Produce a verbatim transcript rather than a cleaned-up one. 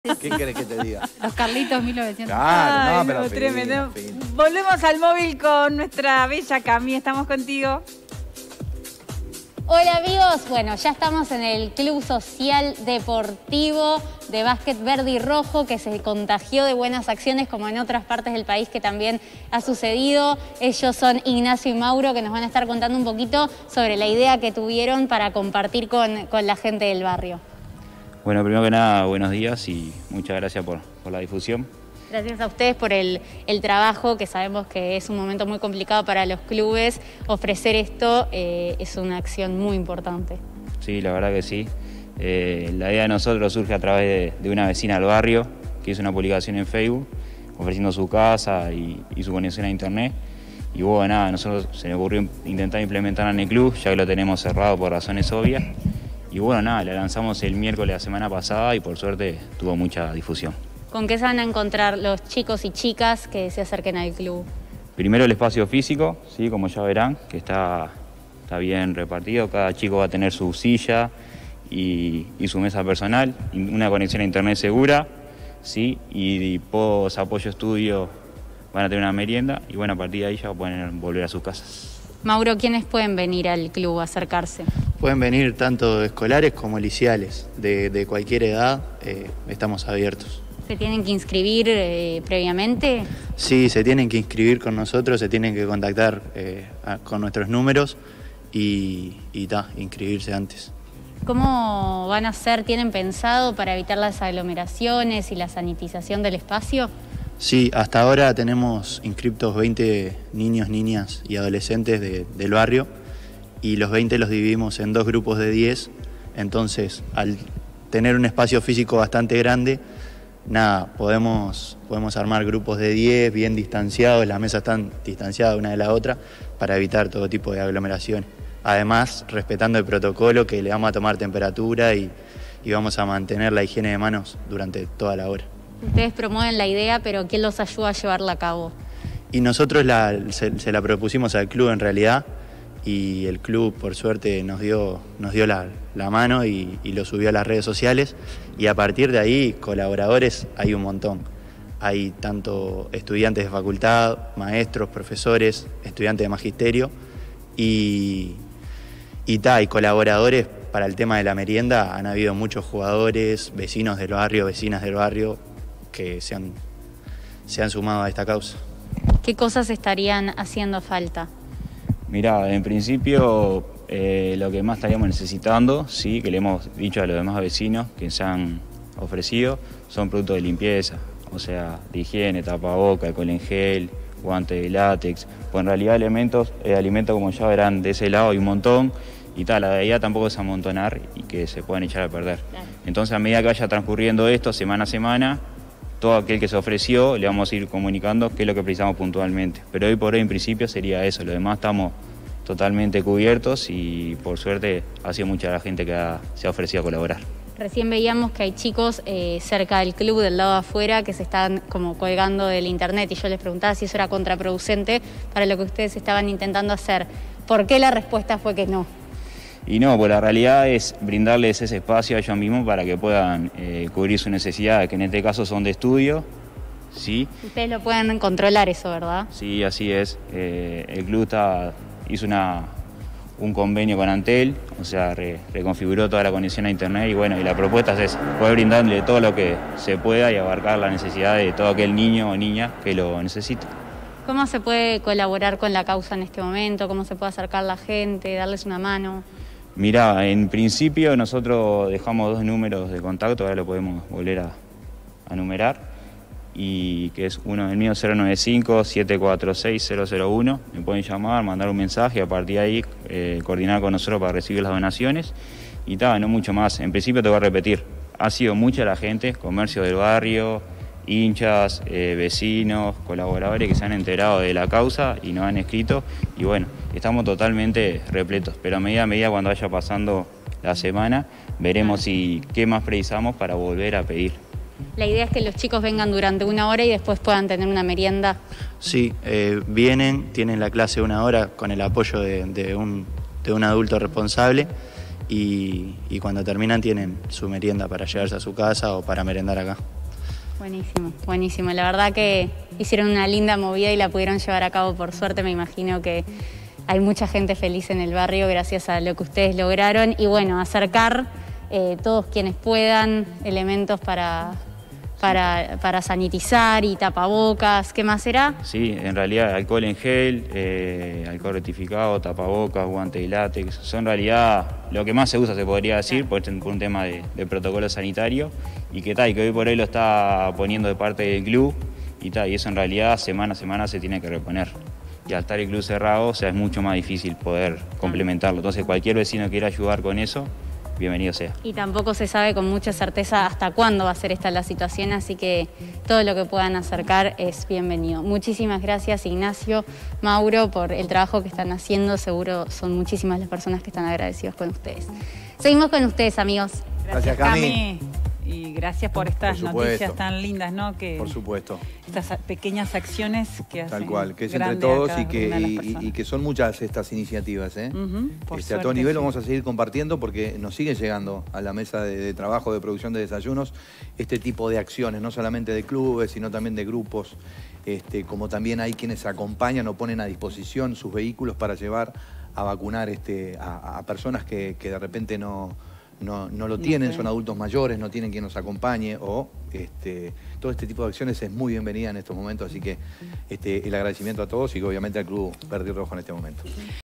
¿Qué querés que te diga? Los Carlitos mil novecientos. Claro, no, Ay, pero no, fin, tremendo. fin. Volvemos al móvil con nuestra bella Cami. Estamos contigo. Hola amigos, bueno, ya estamos en el Club Social Deportivo de Básquet Verde y Rojo, que se contagió de buenas acciones como en otras partes del país que también ha sucedido. Ellos son Ignacio y Mauro, que nos van a estar contando un poquito sobre la idea que tuvieron para compartir con, con la gente del barrio. Bueno, primero que nada, buenos días y muchas gracias por, por la difusión. Gracias a ustedes por el, el trabajo, que sabemos que es un momento muy complicado para los clubes. Ofrecer esto eh, es una acción muy importante. Sí, la verdad que sí. Eh, la idea de nosotros surge a través de, de una vecina del barrio que hizo una publicación en Facebook ofreciendo su casa y, y su conexión a internet. Y bueno, nada, a nosotros se nos ocurrió intentar implementarla en el club, ya que lo tenemos cerrado por razones obvias. Y bueno, nada, la lanzamos el miércoles la semana pasada y por suerte tuvo mucha difusión. ¿Con qué se van a encontrar los chicos y chicas que se acerquen al club? Primero el espacio físico, sí, como ya verán, que está, está bien repartido. Cada chico va a tener su silla y, y su mesa personal, una conexión a internet segura, sí, y, y post apoyo estudio van a tener una merienda y bueno, a partir de ahí ya pueden volver a sus casas. Mauro, ¿quiénes pueden venir al club a acercarse? Pueden venir tanto escolares como liciales, de, de cualquier edad, eh, estamos abiertos. ¿Se tienen que inscribir eh, previamente? Sí, se tienen que inscribir con nosotros, se tienen que contactar eh, a, con nuestros números y, y ta, inscribirse antes. ¿Cómo van a hacer? ¿Tienen pensado para evitar las aglomeraciones y la sanitización del espacio? Sí, hasta ahora tenemos inscriptos veinte niños, niñas y adolescentes de, del barrio y los veinte los dividimos en dos grupos de diez, entonces al tener un espacio físico bastante grande, nada, podemos, podemos armar grupos de diez bien distanciados, las mesas están distanciadas una de la otra para evitar todo tipo de aglomeraciones. Además, respetando el protocolo que le vamos a tomar temperatura y, y vamos a mantener la higiene de manos durante toda la hora. Ustedes promueven la idea, pero ¿quién los ayuda a llevarla a cabo? Y nosotros la, se, se la propusimos al club en realidad y el club por suerte nos dio, nos dio la, la mano y, y lo subió a las redes sociales y a partir de ahí colaboradores hay un montón. Hay tanto estudiantes de facultad, maestros, profesores, estudiantes de magisterio y, y, ta, y colaboradores para el tema de la merienda. Han habido muchos jugadores, vecinos del barrio, vecinas del barrio que se han, se han sumado a esta causa. ¿Qué cosas estarían haciendo falta? Mirá, en principio eh, lo que más estaríamos necesitando, sí, que le hemos dicho a los demás vecinos que se han ofrecido, son productos de limpieza, o sea, de higiene, tapaboca, alcohol en gel, guantes de látex, pues en realidad elementos, eh, alimentos como ya verán de ese lado hay un montón y tal, la idea tampoco es amontonar y que se puedan echar a perder. Claro. Entonces a medida que vaya transcurriendo esto, semana a semana, todo aquel que se ofreció le vamos a ir comunicando qué es lo que precisamos puntualmente. Pero hoy por hoy en principio sería eso, lo demás estamos totalmente cubiertos y por suerte ha sido mucha la gente que ha, se ha ofrecido a colaborar. Recién veíamos que hay chicos eh, cerca del club, del lado de afuera, que se están como colgando del internet y yo les preguntaba si eso era contraproducente para lo que ustedes estaban intentando hacer. ¿Por qué la respuesta fue que no? Y no, pues la realidad es brindarles ese espacio a ellos mismos para que puedan eh, cubrir sus necesidades, que en este caso son de estudio, ¿sí? Ustedes lo pueden controlar eso, ¿verdad? Sí, así es. Eh, el club está, hizo una, un convenio con Antel, o sea, re, reconfiguró toda la conexión a internet y bueno, y la propuesta es esa, poder brindarle todo lo que se pueda y abarcar la necesidad de todo aquel niño o niña que lo necesite. ¿Cómo se puede colaborar con la causa en este momento? ¿Cómo se puede acercar a la gente, darles una mano? Mirá, en principio nosotros dejamos dos números de contacto, ahora lo podemos volver a, a numerar, y que es uno, el mío cero nueve cinco, siete cuatro seis, cero cero uno, me pueden llamar, mandar un mensaje, a partir de ahí eh, coordinar con nosotros para recibir las donaciones, y tal, no mucho más. En principio te voy a repetir, ha sido mucha la gente, comercio del barrio, hinchas, eh, vecinos, colaboradores que se han enterado de la causa y nos han escrito y bueno, estamos totalmente repletos, pero a medida a medida cuando vaya pasando la semana veremos si qué más precisamos para volver a pedir. La idea es que los chicos vengan durante una hora y después puedan tener una merienda. Sí, eh, vienen, tienen la clase una hora con el apoyo de, de, un, de un adulto responsable y, y cuando terminan tienen su merienda para llevarse a su casa o para merendar acá. Buenísimo, buenísimo. La verdad que hicieron una linda movida y la pudieron llevar a cabo. Por suerte, me imagino que hay mucha gente feliz en el barrio gracias a lo que ustedes lograron. Y bueno, acercar eh, todos quienes puedan elementos para, para, para sanitizar y tapabocas. ¿Qué más será? Sí, en realidad alcohol en gel, eh, alcohol rectificado, tapabocas, guantes de látex. Son en realidad lo que más se usa, se podría decir, por, por un tema de, de protocolo sanitario. Y que tal, y que hoy por hoy lo está poniendo de parte del club. Y tal, y eso en realidad semana a semana se tiene que reponer. Y al estar el club cerrado, o sea, es mucho más difícil poder complementarlo. Entonces, cualquier vecino que quiera ayudar con eso, bienvenido sea. Y tampoco se sabe con mucha certeza hasta cuándo va a ser esta la situación, así que todo lo que puedan acercar es bienvenido. Muchísimas gracias, Ignacio, Mauro, por el trabajo que están haciendo. Seguro son muchísimas las personas que están agradecidos con ustedes. Seguimos con ustedes, amigos. Gracias, Gracias, Cami. Cami. Y gracias por estas Por supuesto. noticias tan lindas, ¿no? Que Por supuesto. estas pequeñas acciones que hacen Tal cual, que es entre grande todos a cada y que, una de las y- y, personas. y que son muchas estas iniciativas. ¿eh? Ujú, por Este, a todo suerte, nivel sí. vamos a seguir compartiendo porque nos sigue llegando a la mesa de, de trabajo, de producción de desayunos, este tipo de acciones, no solamente de clubes, sino también de grupos, este, como también hay quienes acompañan o ponen a disposición sus vehículos para llevar a vacunar este, a, a personas que, que de repente no... No, no lo tienen, Ok. son adultos mayores, no tienen quien los acompañe o este, todo este tipo de acciones es muy bienvenida en estos momentos, así que este, el agradecimiento a todos y obviamente al Club Verde y Rojo en este momento.